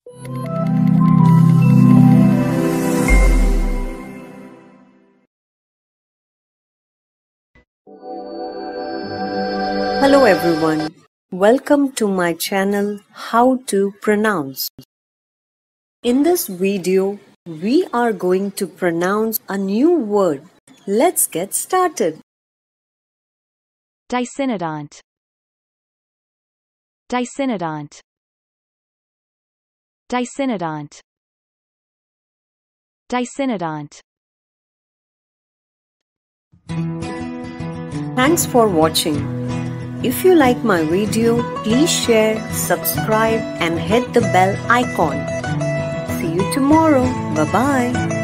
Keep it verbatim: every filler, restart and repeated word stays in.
Hello everyone, welcome to my channel How to Pronounce. In this video, we are going to pronounce a new word. Let's get started. Dicynodont. Dicynodont. Dicynodont. Dicynodont. Thanks for watching. If you like my video, please share, subscribe and hit the bell icon. See you tomorrow. Bye-bye.